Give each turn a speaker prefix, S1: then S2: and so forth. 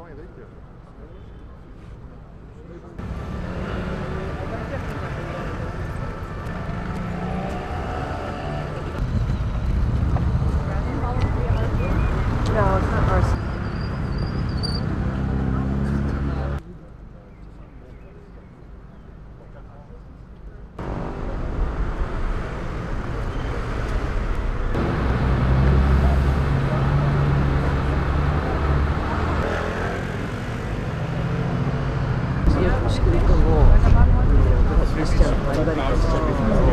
S1: Kom igen, dit ju.
S2: No, it's not ours. Scritto Cristian Alberico.